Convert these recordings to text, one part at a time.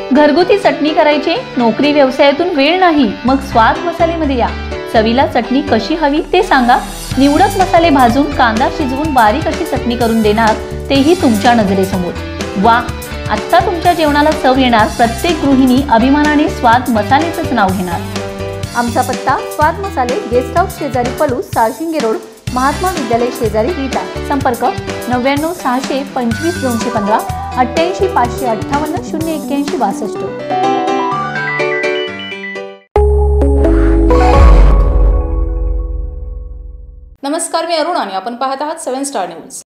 घरगुती चटणी करायची, नोकरी व्यवसायातून वेळ नाही, मग स्वाद मसालेमध्ये या। चवीला चटणी कशी हवी ते सांगा। निवडक मसाले भाजून कांदा शिजवून बारीक अशी चटणी करून देणार, तेही तुमच्या नजरेसमोर। वा, आता तुमच्या जेवणाला चव येणार। प्रत्येक गृहिणी अभिमानाने स्वाद मसालेचंच नाव घेणार। आमचा पत्ता स्वाद मसाले, गेस्ट हाऊस शेजारी पलूस, साळशिंगे रोड, महात्मा विद्यालय शेजारी विटा। संपर्क 99 625 215 88 558 081 62। नमस्कार, मी अरुण आणि आपण पाहत आहात 7 स्टार न्यूज।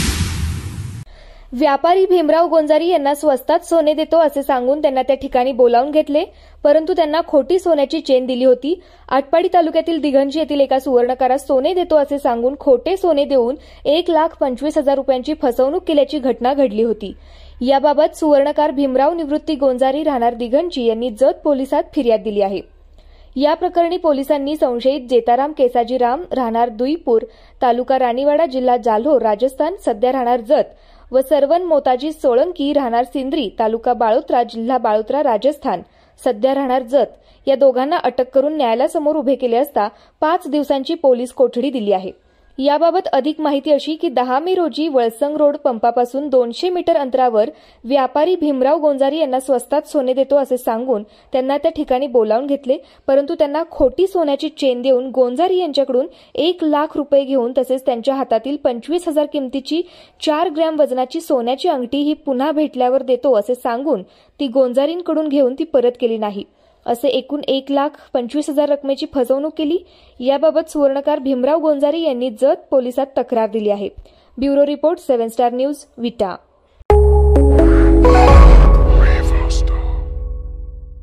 व्यापारी भीमराव गोंजारी यांना स्वस्तात सोने देतो असे सांगून त्यांना त्या ठिकाणी बोलावून घेतले, परंतु त्यांना खोटी सोन्याची चेन दिली होती। आटपाडी तालुक्यातील दिघंजी येथील एका सुवर्णकारास सोने देतो असे सांगून खोटे सोने देऊन 1,25,000 रुपयांची फसवणूक केल्याची घटना घडली होती। याबाबत सुवर्णकार भीमराव निवृत्ती गोंजारी राहणार दिघंजी यांनी जत पोलिसात फिर्याद दिली आहे। या प्रकरणी पोलिसांनी संशयित जेताराम केसाजीराम राहणार दुईपूर, तालुका राणीवाडा, जिल्हा जालौर, राजस्थान, सध्या राहणार जत, व सरवन मोताजी सोळंकी राहणार सिंद्री, तालुका बाळोत्रा, जिल्हा बाळोत्रा, राजस्थान, सध्या राहणार जत, या दोघांना अटक करून न्यायालयासमोर उभे केले असता 5 दिवसांची पोलीस कोठडी दिली आहे। याबाबत अधिक माहिती अशी की 10 मे रोजी वळसंग रोड पंपापासून 200 मीटर अंतरावर व्यापारी भीमराव गोंजारी यांना स्वस्तात सोने देतो असे सांगून त्यांना त्या ठिकाणी बोलावून घेतले, परंतु त्यांना खोटी सोन्याची चेन देऊन गोंजारी यांच्याकडून 1,00,000 रुपये घेऊन तसेच त्यांच्या हातातील 25,000 किमतीची 4 ग्रॅम वजनाची सोन्याची अंगठी ही पुन्हा भेटल्यावर देतो असे सांगून ती गोंजारींकडून घेऊन ती परत केली नाही। असे एकूण 1,25,000 रकमेची फसवणूक केली। याबाबत सुवर्णकार भीमराव गोंजारी यांनी जत पोलिसात तक्रार दिली आहे। ब्युरो रिपोर्ट 7 स्टार न्यूज, विटा।